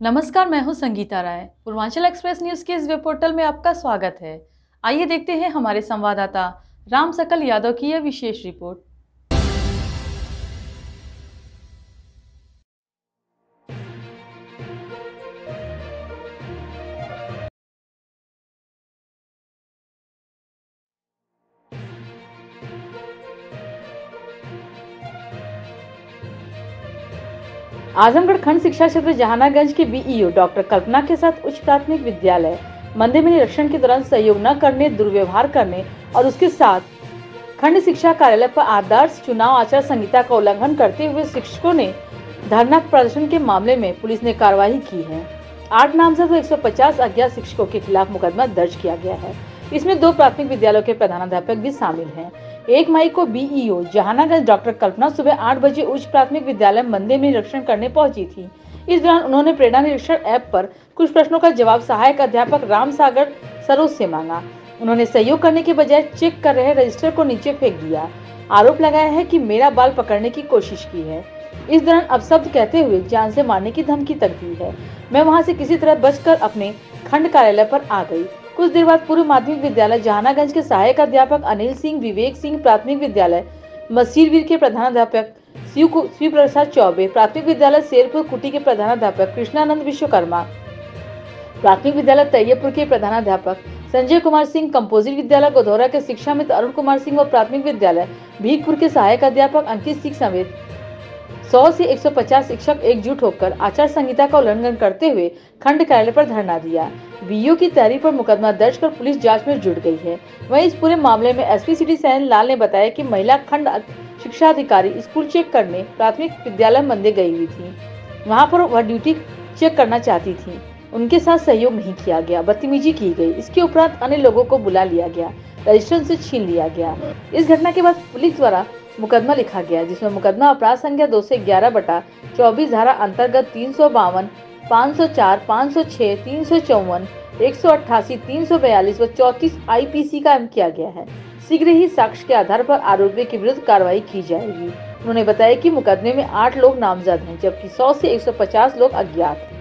नमस्कार, मैं हूं संगीता राय। पूर्वांचल एक्सप्रेस न्यूज के इस वेब पोर्टल में आपका स्वागत है। आइए देखते हैं हमारे संवाददाता राम सकल यादव की यह विशेष रिपोर्ट। आजमगढ़ खंड शिक्षा क्षेत्र जहानागंज के बीईओ डॉक्टर कल्पना के साथ उच्च प्राथमिक विद्यालय मंदिर में निरीक्षण के दौरान सहयोग न करने, दुर्व्यवहार करने और उसके साथ खंड शिक्षा कार्यालय पर आदर्श चुनाव आचार संहिता का उल्लंघन करते हुए शिक्षकों ने धरना प्रदर्शन के मामले में पुलिस ने कार्रवाई की है। 8 नामजद और 150 अज्ञात शिक्षकों के खिलाफ मुकदमा दर्ज किया गया है। इसमें 2 प्राथमिक विद्यालयों के प्रधानाध्यापक भी शामिल हैं। 1 मई को बीईओ जहानागंज डॉक्टर कल्पना सुबह 8 बजे उच्च प्राथमिक विद्यालय मंदिर में निरीक्षण करने पहुंची थी। इस दौरान उन्होंने प्रेरणा निरीक्षण ऐप पर कुछ प्रश्नों का जवाब सहायक अध्यापक राम सागर सरोज से मांगा। उन्होंने सहयोग करने के बजाय चेक कर रहे रजिस्टर को नीचे फेंक दिया। आरोप लगाया है कि मेरा बाल पकड़ने की कोशिश की है। इस दौरान अपशब्द कहते हुए जान से मारने की धमकी तक दी है। मैं वहां से किसी तरह बचकर अपने खंड कार्यालय पर आ गई। कुछ देर बाद पूर्व माध्यमिक विद्यालय जहानागंज के सहायक अध्यापक अनिल सिंह, विवेक सिंह, प्राथमिक विद्यालय मसीरवीर के प्रधानाध्यापक शिव प्रसाद चौबे, प्राथमिक विद्यालय शेरपुर कुटी के प्रधानाध्यापक कृष्णानंद विश्वकर्मा, प्राथमिक विद्यालय तैयबपुर के प्रधानाध्यापक संजय कुमार सिंह, कंपोजिट विद्यालय गोधौरा के शिक्षा मित्र अरुण कुमार सिंह और प्राथमिक विद्यालय भीखपुर के सहायक अध्यापक अंकित सिंह समेत 100 से 150 शिक्षक एकजुट होकर आचार संहिता का उल्लंघन करते हुए खंड कार्यालय पर धरना दिया। बीईओ की तहरीर पर मुकदमा दर्ज कर पुलिस जांच में जुट गई है। वहीं इस पूरे मामले में एसपी सिटी सैन लाल ने बताया कि महिला खंड शिक्षा अधिकारी स्कूल चेक करने प्राथमिक विद्यालय मंदिर गई हुई थी। वहां पर वह ड्यूटी चेक करना चाहती थी। उनके साथ सहयोग नहीं किया गया, बदतमीजी की गई। इसके उपरांत अन्य लोगों को बुला लिया गया, रजिस्टर से छीन लिया गया। इस घटना के बाद पुलिस द्वारा मुकदमा लिखा गया, जिसमें मुकदमा अपराध संख्या 211/24 धारा अंतर्गत 352, 504, 506, 354, 188, 342 व 34 आईपीसी का किया गया है। शीघ्र ही साक्ष्य के आधार पर आरोपियों के विरुद्ध कार्रवाई की जाएगी। उन्होंने बताया कि मुकदमे में 8 लोग नामजद हैं, जबकि 100 से 150 लोग अज्ञात हैं।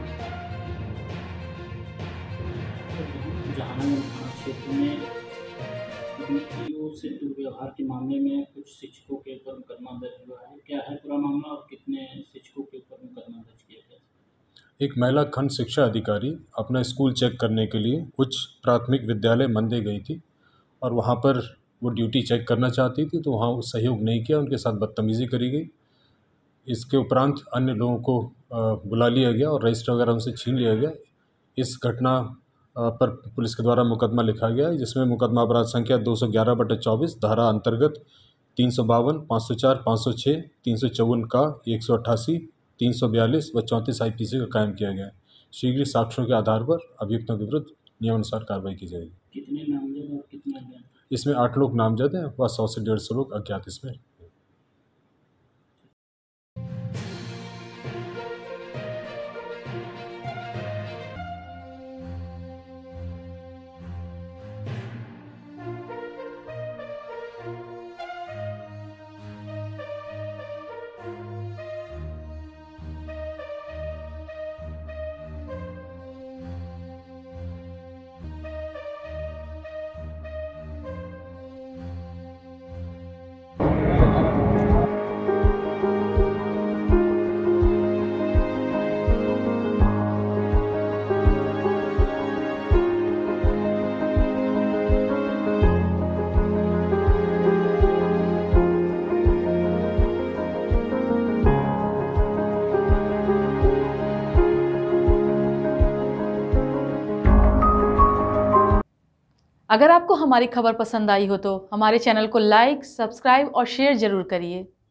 जहानागंज थाना क्षेत्र में बीईओ से दुर्व्यवहार के मामले में कुछ शिक्षकों के ऊपर मुकदमा दर्ज हुआ है। क्या है पूरा मामला और कितने शिक्षकों के ऊपर मुकदमा दर्ज किया गया? एक महिला खंड शिक्षा अधिकारी अपना स्कूल चेक करने के लिए उच्च प्राथमिक विद्यालय मंदिर गई थी और वहाँ पर वो ड्यूटी चेक करना चाहती थी, तो वहाँ वो सहयोग नहीं किया, उनके साथ बदतमीज़ी करी गई। इसके उपरांत अन्य लोगों को बुला लिया गया और रजिस्टर वगैरह उनसे छीन लिया गया। इस घटना पर पुलिस के द्वारा मुकदमा लिखा गया है, जिसमें मुकदमा अपराध संख्या 211/24 धारा अंतर्गत 352, 504, 506, 354 का 188, 342 व 34 आईपीसी का कायम किया गया है। शीघ्र साक्ष्यों के आधार पर अभियुक्तों के विरुद्ध नियमानुसार कार्रवाई की जाएगी। कितने नामजद और कितने अज्ञात? इसमें 8 लोग नामजद हैं व 100 से 150 लोग अज्ञात इसमें। अगर आपको हमारी खबर पसंद आई हो तो हमारे चैनल को लाइक, सब्सक्राइब और शेयर जरूर करिए।